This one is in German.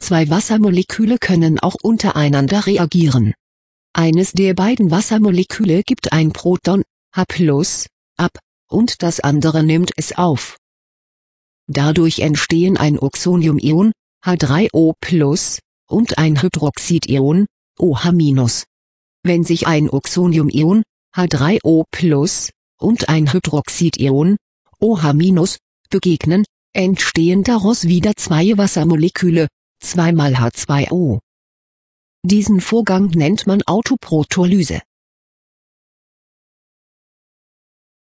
Zwei Wassermoleküle können auch untereinander reagieren. Eines der beiden Wassermoleküle gibt ein Proton, H+, ab, und das andere nimmt es auf. Dadurch entstehen ein Oxonium-Ion, H3O+, und ein Hydroxidion, OH-. Wenn sich ein Oxonium-Ion, H3O+, und ein Hydroxidion, OH-, begegnen, entstehen daraus wieder zwei Wassermoleküle, 2 mal H2O. Diesen Vorgang nennt man Autoprotolyse.